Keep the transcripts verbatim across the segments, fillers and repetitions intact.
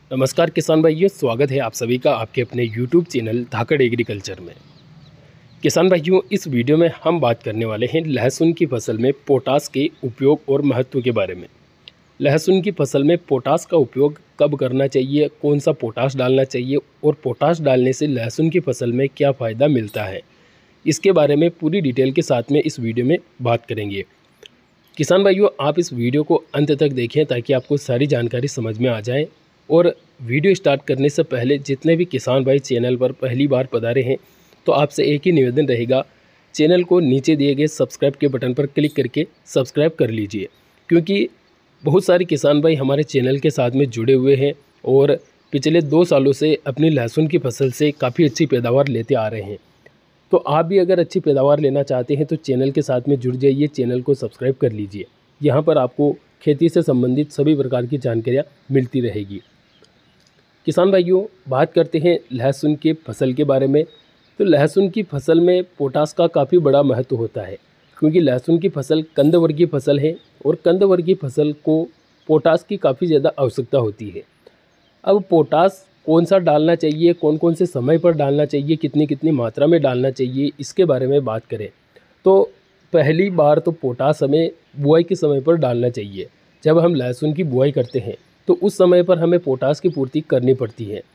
नमस्कार किसान भाइयों, स्वागत है आप सभी का आपके अपने यूट्यूब चैनल धाकड़ एग्रीकल्चर में। किसान भाइयों, इस वीडियो में हम बात करने वाले हैं लहसुन की फसल में पोटास के उपयोग और महत्व के बारे में। लहसुन की फसल में पोटास का उपयोग कब करना चाहिए, कौन सा पोटास डालना चाहिए और पोटास डालने से लहसुन की फसल में क्या फ़ायदा मिलता है, इसके बारे में पूरी डिटेल के साथ में इस वीडियो में बात करेंगे। किसान भाइयों, आप इस वीडियो को अंत तक देखें ताकि आपको सारी जानकारी समझ में आ जाए। और वीडियो स्टार्ट करने से पहले जितने भी किसान भाई चैनल पर पहली बार पधारे हैं तो आपसे एक ही निवेदन रहेगा, चैनल को नीचे दिए गए सब्सक्राइब के बटन पर क्लिक करके सब्सक्राइब कर लीजिए, क्योंकि बहुत सारे किसान भाई हमारे चैनल के साथ में जुड़े हुए हैं और पिछले दो सालों से अपनी लहसुन की फसल से काफ़ी अच्छी पैदावार लेते आ रहे हैं। तो आप भी अगर अच्छी पैदावार लेना चाहते हैं तो चैनल के साथ में जुड़ जाइए, चैनल को सब्सक्राइब कर लीजिए। यहाँ पर आपको खेती से संबंधित सभी प्रकार की जानकारियाँ मिलती रहेगी। किसान भाइयों, बात करते हैं लहसुन के फसल के बारे में। तो लहसुन की फसल में पोटास का काफ़ी बड़ा महत्व होता है, क्योंकि लहसुन की फसल कंद वर्गीय फसल है और कंद वर्गीय फसल को पोटास की काफ़ी ज़्यादा आवश्यकता होती है। अब पोटास कौन सा डालना चाहिए, कौन कौन से समय पर डालना चाहिए, कितनी कितनी मात्रा में डालना चाहिए, इसके बारे में बात करें तो पहली बार तो पोटास हमें बुआई के समय पर डालना चाहिए। जब हम लहसुन की बुआई करते हैं तो उस समय पर हमें पोटास की पूर्ति करनी पड़ती है।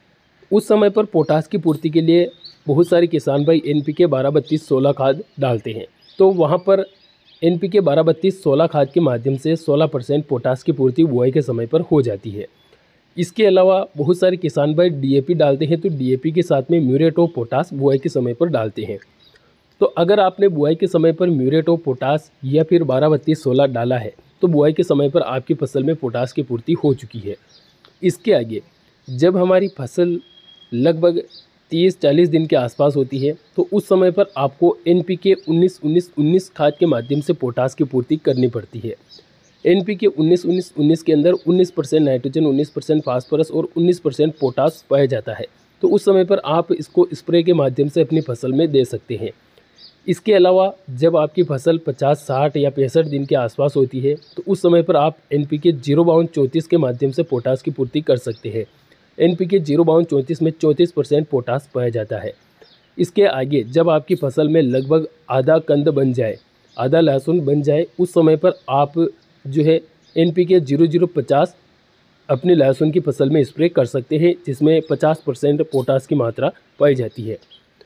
उस समय पर पोटास की पूर्ति के लिए बहुत सारे किसान भाई एन पी के बारह बत्तीस सोलह खाद डालते हैं। तो वहाँ पर एन पी के बारह बत्तीस सोलह खाद के माध्यम से सोलह परसेंट पोटास की पूर्ति बुआई के समय पर हो जाती है। इसके अलावा बहुत सारे किसान भाई डी ए पी डालते हैं, तो डी ए पी के साथ में म्यूरेट ऑफ पोटास बुआई के समय पर डालते हैं। तो अगर आपने बुआई के समय पर म्यूरेट ऑफ पोटास या फिर बारह बत्तीस सोलह डाला है तो बुआई के समय पर आपकी फसल में पोटास की पूर्ति हो चुकी है। इसके आगे जब हमारी फसल लगभग तीस चालीस दिन के आसपास होती है तो उस समय पर आपको एन पी के उन्नीस उन्नीस उन्नीस खाद के माध्यम से पोटास की पूर्ति करनी पड़ती है। एन पी के उन्नीस उन्नीस उन्नीस के अंदर उन्नीस परसेंट नाइट्रोजन, उन्नीस परसेंट फास्फोरस और उन्नीस परसेंट पोटास पाया जाता है। तो उस समय पर आप इसको स्प्रे के माध्यम से अपनी फसल में दे सकते हैं। इसके अलावा जब आपकी फसल पचास साठ या पैंसठ दिन के आसपास होती है तो उस समय पर आप एन पी के जीरो बावन चौंतीस के माध्यम से पोटास की पूर्ति कर सकते हैं। एन पी के जीरो बावन चौंतीस में चौंतीस परसेंट पोटास पाया जाता है। इसके आगे जब आपकी फसल में लगभग आधा कंद बन जाए, आधा लहसुन बन जाए, उस समय पर आप जो है N P K zero zero पचास अपनी लहसुन की फसल में स्प्रे कर सकते हैं, जिसमें पचास परसेंट पोटास की मात्रा पाई जाती है।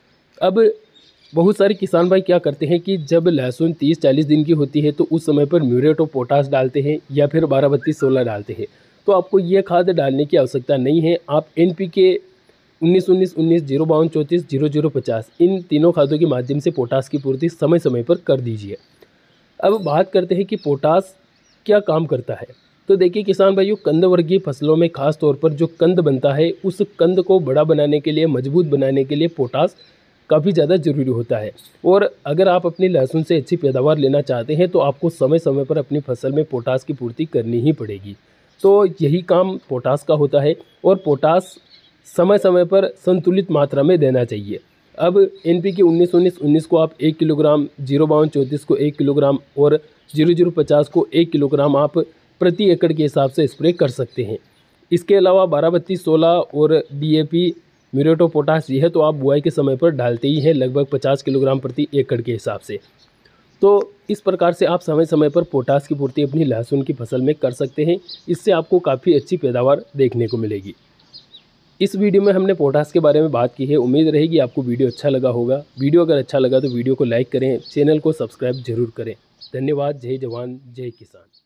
अब बहुत सारे किसान भाई क्या करते हैं कि जब लहसुन तीस चालीस दिन की होती है तो उस समय पर म्यूरेट ऑफ पोटास डालते हैं या फिर बारह बत्तीस सोलह डालते हैं। तो आपको ये खाद डालने की आवश्यकता नहीं है। आप एन पी के उन्नीस उन्नीस उन्नीस जीरो बावन चौंतीस जीरो जीरो पचास इन तीनों खादों के माध्यम से पोटास की पूर्ति समय समय पर कर दीजिए। अब बात करते हैं कि पोटास क्या काम करता है। तो देखिए किसान भाइयों, कंद वर्गीय फसलों में खास तौर पर जो कंद बनता है उस कंद को बड़ा बनाने के लिए, मजबूत बनाने के लिए पोटास काफ़ी ज़्यादा ज़रूरी होता है। और अगर आप अपनी लहसुन से अच्छी पैदावार लेना चाहते हैं तो आपको समय समय पर अपनी फसल में पोटास की पूर्ति करनी ही पड़ेगी। तो यही काम पोटास का होता है और पोटास समय समय पर संतुलित मात्रा में देना चाहिए। अब एन पी के उन्नीस उन्नीस उन्नीस को आप एक किलोग्राम, जीरो बावन चौंतीस को एक किलोग्राम और जीरो जीरो पचास को एक किलोग्राम आप प्रति एकड़ के हिसाब से स्प्रे कर सकते हैं। इसके अलावा बारह बत्तीस सोलह और D A P muriate of potash ये है तो आप बुआई के समय पर डालते ही हैं, लगभग पचास किलोग्राम प्रति एकड़ के हिसाब से। तो इस प्रकार से आप समय समय पर पोटास की पूर्ति अपनी लहसुन की फसल में कर सकते हैं। इससे आपको काफ़ी अच्छी पैदावार देखने को मिलेगी। इस वीडियो में हमने पोटास के बारे में बात की है। उम्मीद रहेगी आपको वीडियो अच्छा लगा होगा। वीडियो अगर अच्छा लगा तो वीडियो को लाइक करें, चैनल को सब्सक्राइब जरूर करें। धन्यवाद। जय जवान, जय किसान।